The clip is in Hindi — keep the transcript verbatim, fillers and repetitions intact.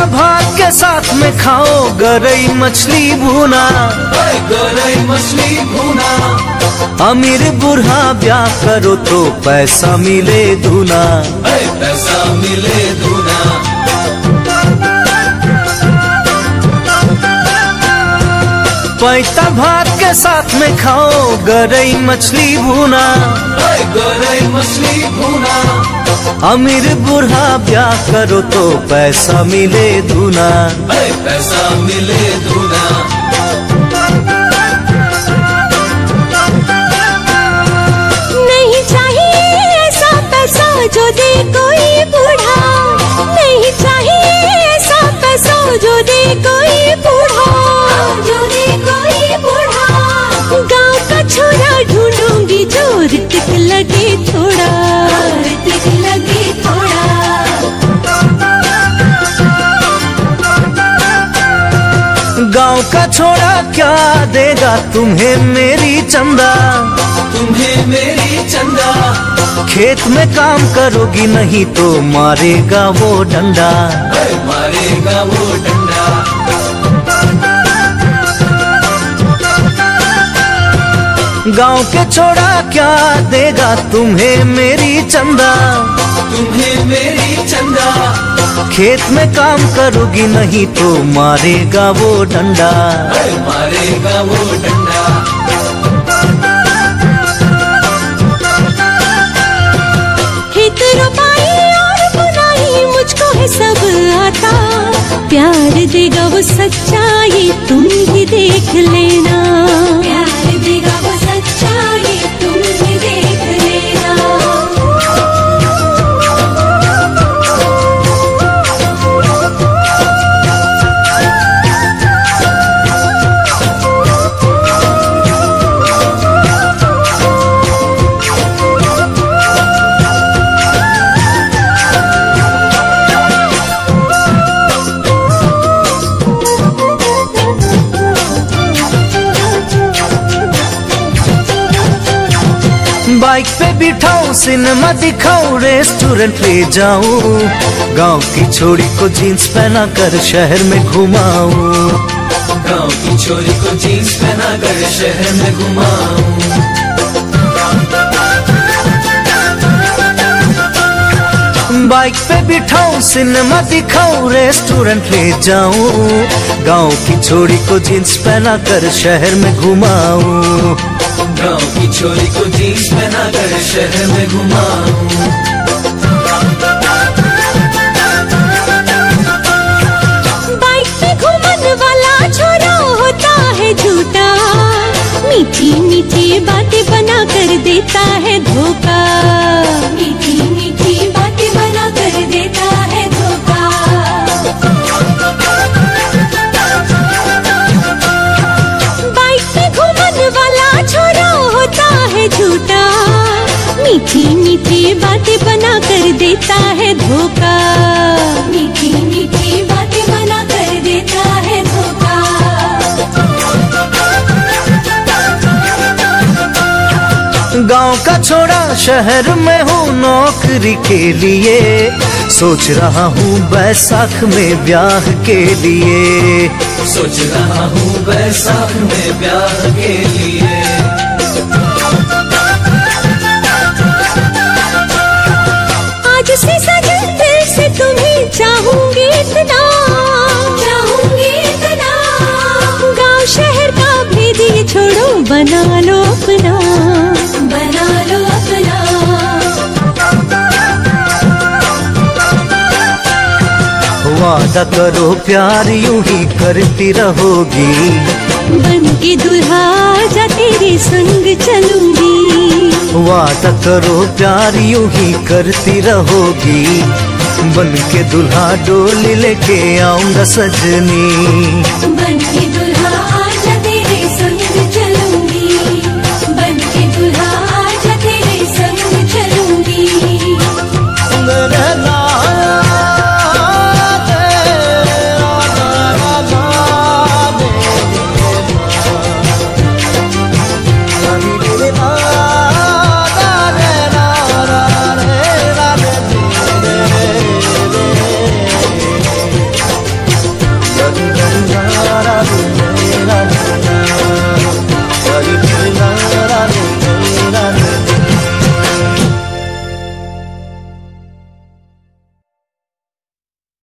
भात के साथ में खाओ गरई मछली भूना, गरई मछली भूना। अमीर बूढ़ा ब्याह करो तो पैसा मिले दूना, पैसा मिले दूना। पैता भात के साथ में खाओ गरई मछली भूना, गरई मछली भूना। अमीर बूढ़ा ब्याह करो तो पैसा मिले दूना, पैसा मिले दूना। नहीं चाहिए ऐसा पैसा जो दे कोई बूढ़ा, नहीं चाहिए ऐसा पैसा जो दे कोई बूढ़ा, जो दे कोई बूढ़ा। गाँव का छोरा ढूंढूंगी जो ऋतिक लगे थोड़ा, ऋतिक लगे थोड़ा। गाँव का छोरा क्या देगा तुम्हें मेरी चंदा, तुम्हें मेरी चंदा। खेत में काम करोगी नहीं तो मारेगा वो डंडा, मारेगा वो डंडा। गाँव के छोरा क्या देगा तुम्हें मेरी चंदा, तुम्हें मेरी चंदा। खेत में काम करोगी नहीं तो मारेगा वो डंडा, मारेगा वो डंडा। खेत रोपाई और बुनाई मुझको है सब आता, प्यार देगा वो सच्चाई तुम भी देख लेना, प्यार देगा वो सच्चाई तुम भी देख लेना। बाइक पे बिठाऊं, सिनेमा दिखाऊं, रेस्टोरेंट ले जाऊं, गांव की छोरी को जीन्स पहना कर शहर में घुमाऊं, गांव की छोरी को जीन्स पहना कर शहर में घुमाऊं। बाइक पे बिठाऊं, सिनेमा दिखाऊं, रेस्टोरेंट ले जाऊं, गांव की छोरी को जीन्स पहना कर शहर में घुमाऊं, गांव की छोरी को जीन्स पहना कर शहर में घुमाऊं। बाइक पे घूमने वाला छोरा होता है झूठा, मीठी मीठी बातें बना कर देता है धोखा, मीठी मीठी बातें बना कर देता है धोखा। बाइक पे घूमने वाला छोरा होता है झूठा, मीठी मीठी बातें बना कर देता है धोखा, मीठी मीठी बातें बना कर देता है धोखा। गांव का छोरा शहर में हूँ नौकरी के लिए, सोच रहा हूँ बैसाख में ब्याह के लिए, सोच रहा हूँ बैसाख में ब्याह के लिए। आज से सजन दिल से तुम्हें चाहूंगी इतना, चाहूंगी इतना। गांव शहर का भेद ये छोड़ो, बना लो अपना, बना लो अपना। वादा करो प्यार यूं ही करती रहोगी, बन के दुल्हा जा तेरे संग चलूंगी, वादा करो प्यार यूं ही करती रहोगी, बन के दुल्हा डोली लेके आऊंगा सजनी।